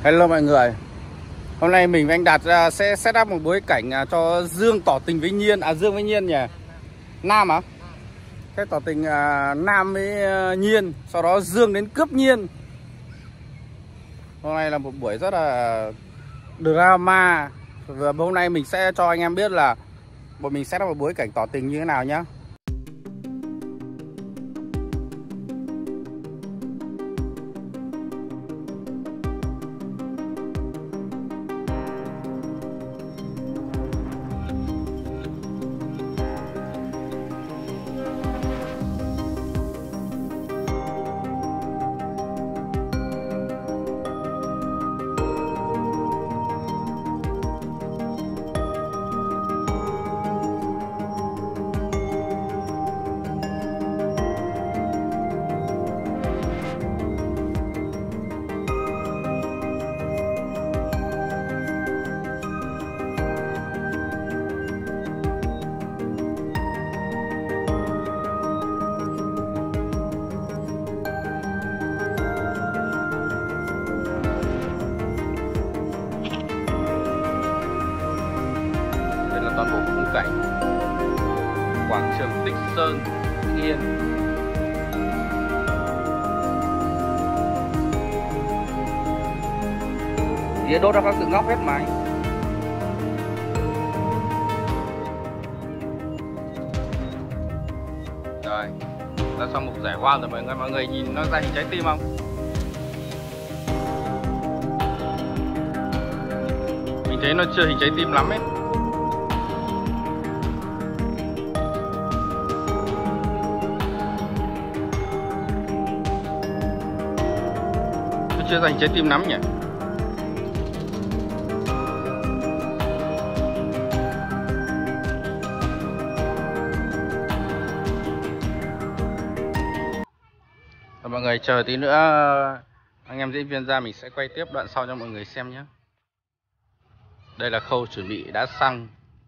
Hello mọi người. Hôm nay mình và anh Đạt sẽ set up một bối cảnh cho Dương tỏ tình với Nhiên. Dương với Nhiên nhỉ? Nam à? Sẽ tỏ tình Nam với Nhiên. Sau đó Dương đến cướp Nhiên. Hôm nay là một buổi rất là drama. Và hôm nay mình sẽ cho anh em biết là bọn mình set up một bối cảnh tỏ tình như thế nào nhá. Toàn bộ khung cảnh quảng trường Tích Sơn, Yên. Dĩa đốt ra các từng góc hết mà anh. Rồi, ra xong một giải hoa rồi mọi người nhìn nó ra hình trái tim không? Mình thấy nó chưa hình trái tim lắm ấy. Chưa dành trái tim lắm nhỉ. Và mọi người chờ tí nữa anh em diễn viên ra mình sẽ quay tiếp đoạn sau cho mọi người xem nhé. Đây là khâu chuẩn bị đá xăng.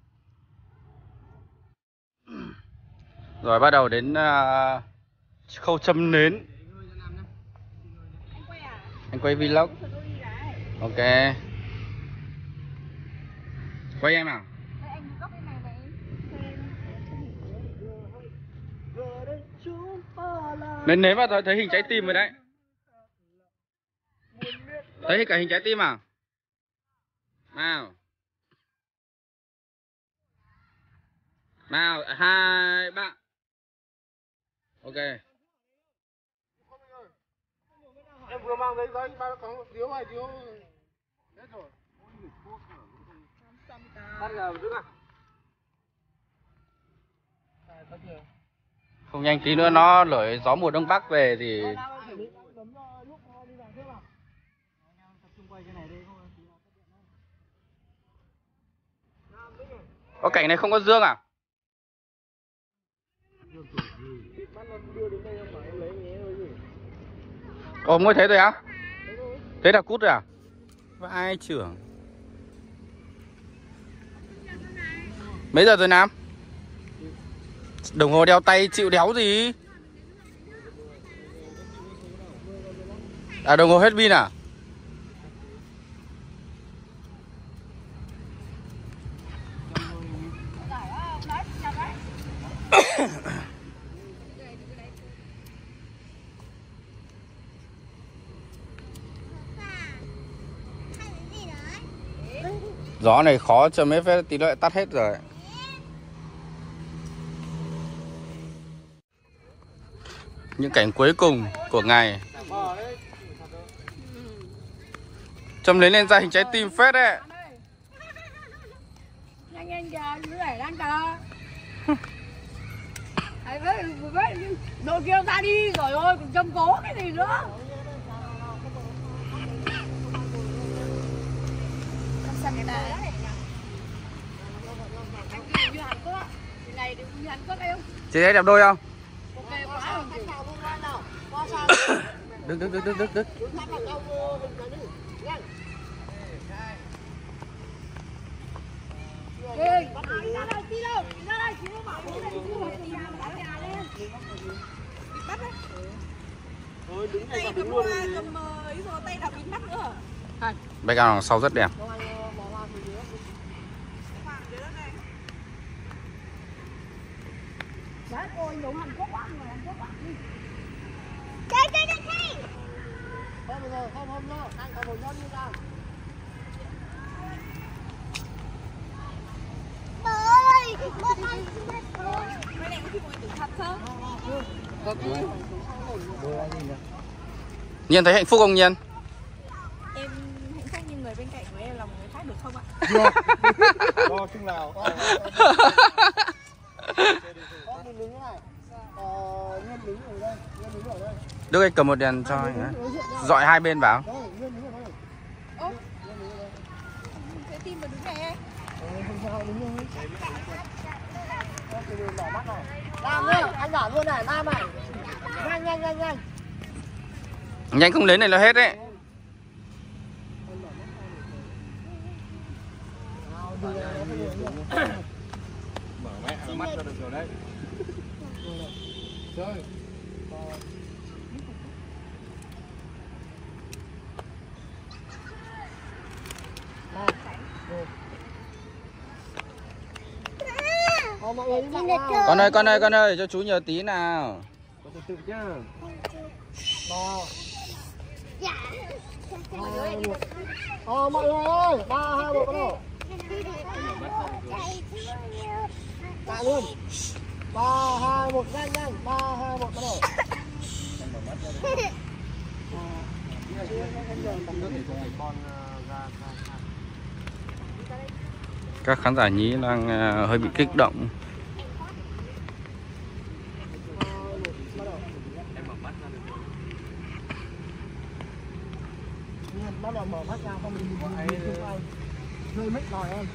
Rồi bắt đầu đến khâu châm nến. Anh quay vlog. Ok. Quay em à? Nên nếu mà thấy hình trái tim rồi đấy. Thấy cả hình trái tim à? Nào. Nào, 2, 3. Ok. Em vừa mang giấy ba có điếu này điếu hết rồi. Bắt giờ giữ à? Không nhanh tí nữa nó lởi gió mùa đông bắc về thì có cảnh này không có Dương à? Ồ, mới thấy rồi á? Thế là cút rồi à? Vai trưởng. Mấy giờ rồi Nam? Đồng hồ đeo tay chịu đéo gì? À, đồng hồ hết pin à? Gió này khó chờ mấy phép tí nữa lại tắt hết rồi. Những cảnh cuối cùng của ngày. Châm lên ra hình trái tim phết đấy. Nhanh lên kìa, đứa này đang chờ. Đồ kia ra đi rồi ôi, còn châm cố cái gì nữa. Chị thấy đẹp đôi không? Ok quá. Đứng. Tay cầm ấy rồi tay đập bịt mắt nữa. Background đằng sau rất đẹp. Đấy, ôi giống Hàn Quốc quá, người Hàn Quốc quá. Đây. Không rồi, không lo, anh có một nhân như nào. Ơi, con anh cái này có khi ngồi tưởng thật không? Nhiên thấy hạnh phúc không Nhiên? Em hạnh phúc như người bên cạnh của em là một người khác được không ạ? Đo chung nào. Mình đứng này. Nhân đứng ở đây, Nhân đứng ở đây. Đức ơi cầm một đèn cho anh ấy. Dọi hai bên vào. Đây, Nhân đứng ở đây. Ơ, sẽ tìm vào đứng này anh. Không sao, đứng rồi. Từ từ đỏ mắt này. Làm nhá, anh đỏ luôn này, Nam này. Nhanh. Nhanh không lấy này là hết đấy. Mở mẹ mắt ra được rồi đấy. Chơi. Con ơi, cho chú nhờ tí nào. Từ từ nhá. Mọi người ơi, 3, 2, 1 bắt đầu. Tạ luôn. 3, 2, 1 nhanh, 3, 2, 1 bắt đầu. Các khán giả nhí đang hơi bị kích động. Bắt đầu mở mắt ra không mình rơi mất rồi em.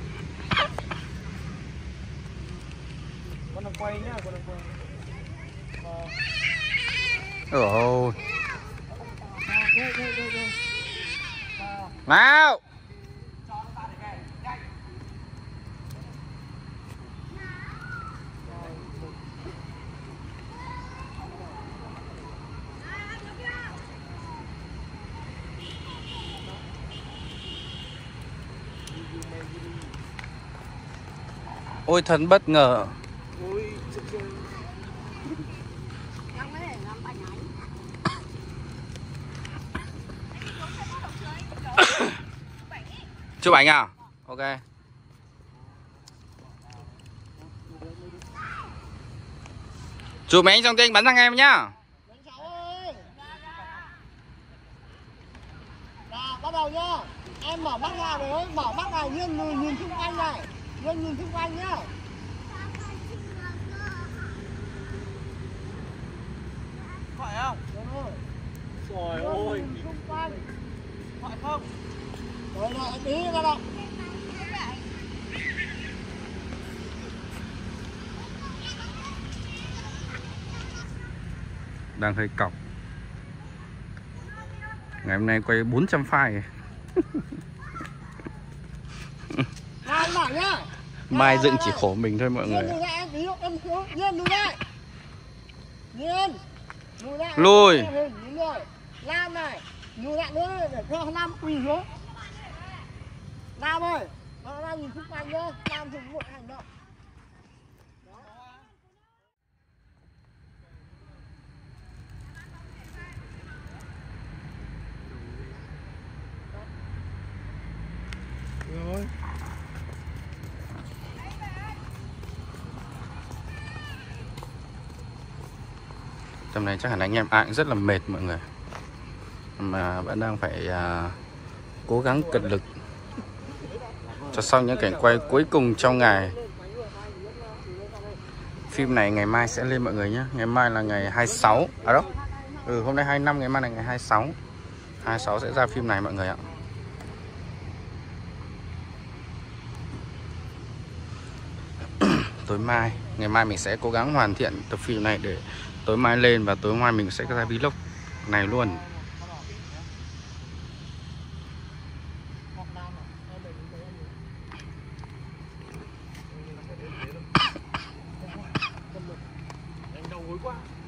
Con đang quay nhá, con đang quay. Ôi. Nào. Ôi thật bất ngờ. Chụp ảnh à? Ok. Chụp mấy anh xong thì anh bắn sang em nhá. Bắt đầu nhá. Em mở mắt ra đấy, mở mắt này nhìn xung quanh này. Nhìn xung quanh nhá. Phải không? Đúng rồi. Trời ơi. Xung quanh. Phải không? Rồi anh tí ra đâu. Đang hơi cọc. Ngày hôm nay quay 400 file. Anh bảo nhá. Mai dựng chỉ khổ mình thôi mọi người. Lùi. Lam này, lùi lại nữa để cho Lam quỳ xuống. Lam ơi, Lam nhìn xung quanh nhá, Lam dùng một hành động. Rồi. Tầm này chắc hẳn anh em ai cũng rất là mệt mọi người. Mà vẫn đang phải cố gắng cật lực cho xong những cảnh quay cuối cùng trong ngày. Phim này ngày mai sẽ lên mọi người nhé. Ngày mai là ngày 26. À đâu. Hôm nay 25, ngày mai là ngày 26. 26 sẽ ra phim này mọi người ạ. Tối mai, ngày mai mình sẽ cố gắng hoàn thiện tập phim này để tối mai lên, và tối mai mình sẽ ra vlog này luôn.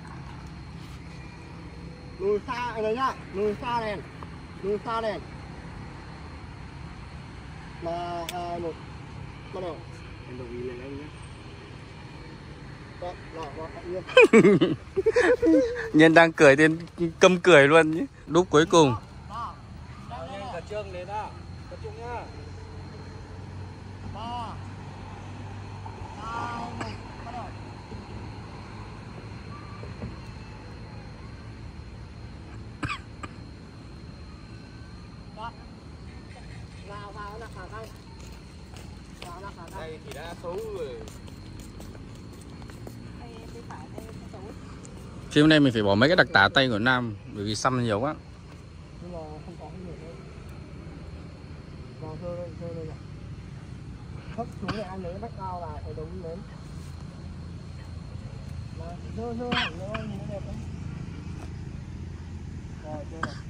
Lùi xa này nhá, lùi xa đèn, lùi xa đèn. 3, 2, 1 bắt đầu. Em đồng ý lên anh nhé. Đó, tự nhiên. Nhân đang cười thì câm cười luôn nhé. Đúc cuối cùng. Đó. Nhanh cả trương đến đó. Tập trung nhá. 3, 2, 1 bắt đầu. Đó. Nào vào là khả năng. Vào là khả năng. Đây thì đã xấu rồi. Phim này mình phải bỏ mấy cái đặc tả tay của Nam bởi vì xăm nhiều quá. Nhưng mà không có cái gì nữa. Vào thơ đây này. Thấp xuống để anh lấy bách cao là phải đúng đến. Mà thơ hẳn nữa nhìn nó đẹp lắm. Rồi chơi này.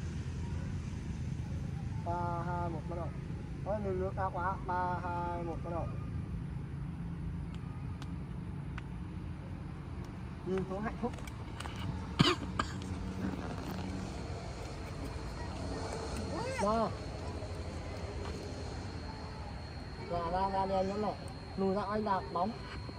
3, 2, 1 bắt đầu. Ôi nước cao quá. 3, 2, 1 bắt đầu. Nhìn xuống hạnh phúc. Đó. Ra đeo nhẫn này. Lùi ra anh đạp bóng.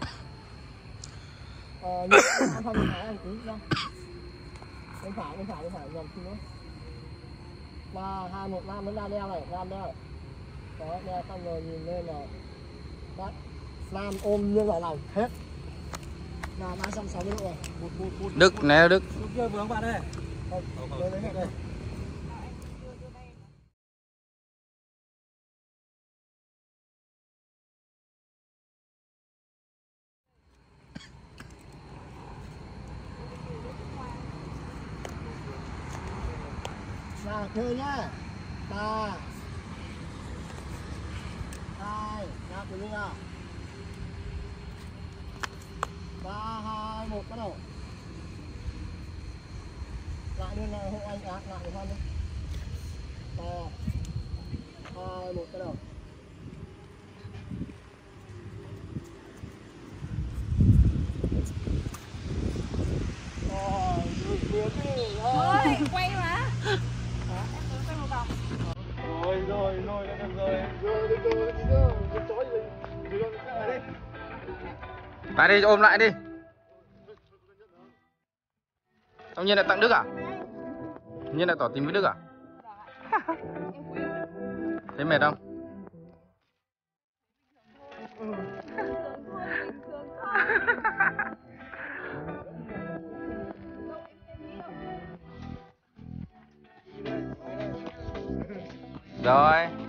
Nhìn anh không thấy anh tí ra. Bên phải dần xin nữa. 3, 2, 1 Nam đến ra đeo này, Nam đeo. Đó, đeo xong rồi nhìn lên này. Đó. Nam ôm như vào lòng hết. Là 360 độ rồi. Đức né Đức. Lúc kia vướng bạn đây. Đây, đây. Nào chơi nhá. 3, 2, nào cùng đi nào. 3, 2, 1 bắt đầu. Lại lên hộ anh lại để con đi. 3, 2, 1 bắt đầu. Thôi, quay mà. Rồi, rồi, đã được rồi. Lại đi ôm lại đi. Ông Nhiên lại tặng Đức à? Nhiên lại tỏ tình với Đức à? Thấy mệt không? Rồi.